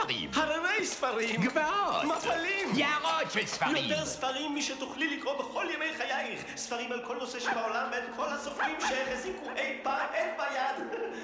ספרים. הררי ספרים. גבעות. מפלים. יערות של ספרים. יותר ספרים משתוכלי לקרוא בכל ימי חייך. ספרים על כל נושא שבעולם ואת כל הסופרים שהחזיקו אי פעם עת ביד.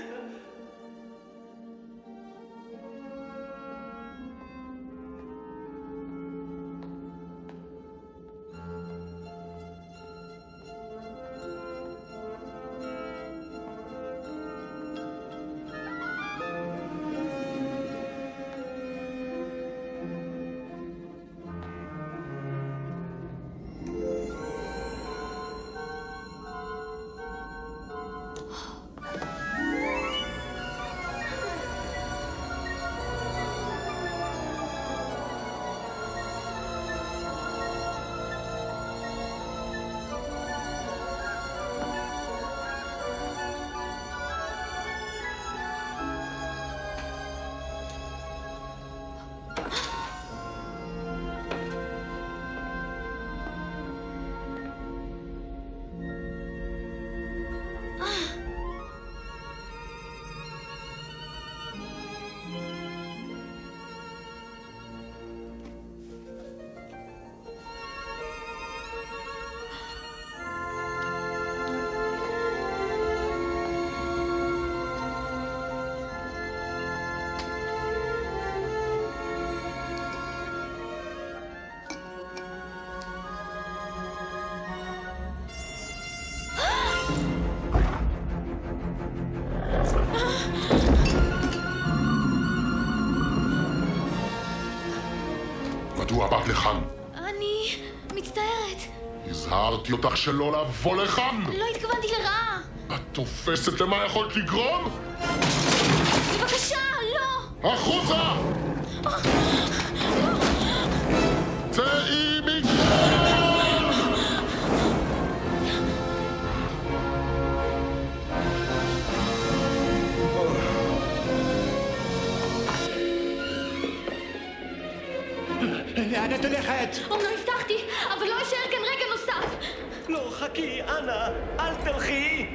מדוע באת לכאן? אני מצטערת. הזהרתי אותך שלא לבוא לכאן! לא התכוונתי לרעה. את תופסת למה יכולת לגרום? בבקשה, לא! החוצה! צאי מכאן! לאן את הולכת? אומנם הבטחתי, אבל לא אשאר כאן רגע נוסף. לא, חכי, אנא, אל תלכי.